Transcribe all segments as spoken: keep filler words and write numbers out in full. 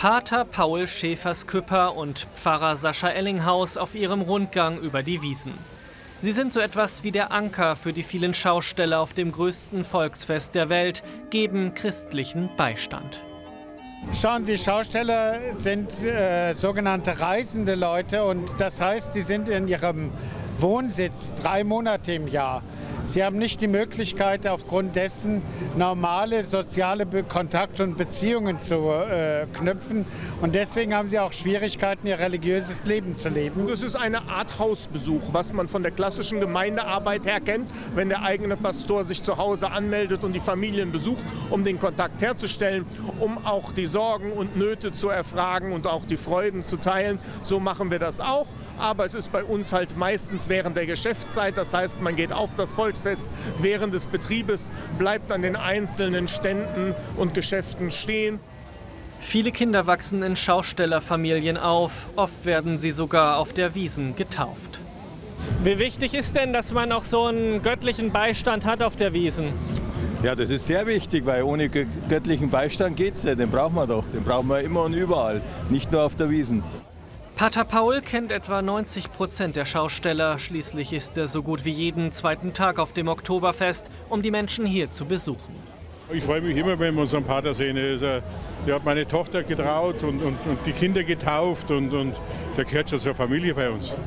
Pater Paul Schäfers-Küpper und Pfarrer Sascha Ellinghaus auf ihrem Rundgang über die Wiesn. Sie sind so etwas wie der Anker für die vielen Schausteller auf dem größten Volksfest der Welt, geben christlichen Beistand. Schauen Sie, Schausteller sind äh, sogenannte reisende Leute und das heißt, sie sind in ihrem Wohnsitz drei Monate im Jahr. Sie haben nicht die Möglichkeit, aufgrund dessen normale soziale Be Kontakte und Beziehungen zu äh, knüpfen. Und deswegen haben sie auch Schwierigkeiten, ihr religiöses Leben zu leben. Es ist eine Art Hausbesuch, was man von der klassischen Gemeindearbeit her kennt, wenn der eigene Pastor sich zu Hause anmeldet und die Familien besucht, um den Kontakt herzustellen, um auch die Sorgen und Nöte zu erfragen und auch die Freuden zu teilen. So machen wir das auch. Aber es ist bei uns halt meistens während der Geschäftszeit. Das heißt, man geht auf das Volksfest während des Betriebes, bleibt an den einzelnen Ständen und Geschäften stehen. Viele Kinder wachsen in Schaustellerfamilien auf. Oft werden sie sogar auf der Wiesn getauft. Wie wichtig ist denn, dass man auch so einen göttlichen Beistand hat auf der Wiesn? Ja, das ist sehr wichtig, weil ohne göttlichen Beistand geht es nicht. Den brauchen wir doch. Den brauchen wir immer und überall, nicht nur auf der Wiesn. Pater Paul kennt etwa neunzig Prozent der Schausteller. Schließlich ist er so gut wie jeden zweiten Tag auf dem Oktoberfest, um die Menschen hier zu besuchen. Ich freue mich immer, wenn wir unseren Pater sehen. Er hat meine Tochter getraut und, und, und die Kinder getauft und, und der gehört schon zur Familie bei uns.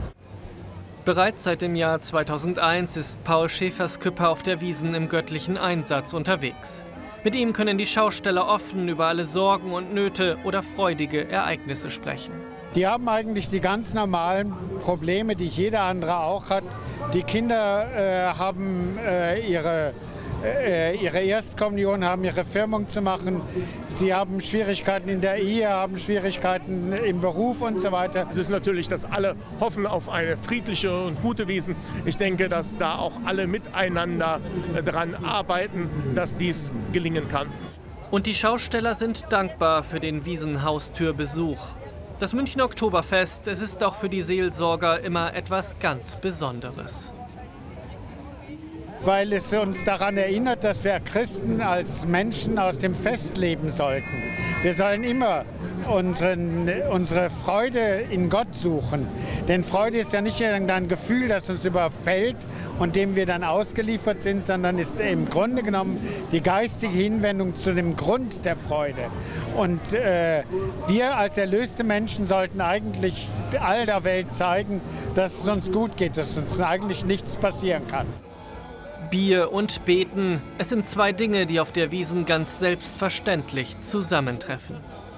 Bereits seit dem Jahr zweitausendeins ist Paul Schäfers-Küpper auf der Wiesn im göttlichen Einsatz unterwegs. Mit ihm können die Schausteller offen über alle Sorgen und Nöte oder freudige Ereignisse sprechen. Die haben eigentlich die ganz normalen Probleme, die jeder andere auch hat. Die Kinder äh, haben äh, ihre, äh, ihre Erstkommunion, haben ihre Firmung zu machen. Sie haben Schwierigkeiten in der Ehe, haben Schwierigkeiten im Beruf und so weiter. Es ist natürlich, dass alle hoffen auf eine friedliche und gute Wiesn. Ich denke, dass da auch alle miteinander daran arbeiten, dass dies gelingen kann. Und die Schausteller sind dankbar für den Wiesn-Haustürbesuch. Das Münchner Oktoberfest, es ist auch für die Seelsorger immer etwas ganz Besonderes. Weil es uns daran erinnert, dass wir Christen als Menschen aus dem Fest leben sollten. Wir sollen immer unseren, unsere Freude in Gott suchen. Denn Freude ist ja nicht irgendein Gefühl, das uns überfällt und dem wir dann ausgeliefert sind, sondern ist im Grunde genommen die geistige Hinwendung zu dem Grund der Freude. Und äh, wir als erlöste Menschen sollten eigentlich all der Welt zeigen, dass es uns gut geht, dass uns eigentlich nichts passieren kann. Bier und Beten, es sind zwei Dinge, die auf der Wiesn ganz selbstverständlich zusammentreffen.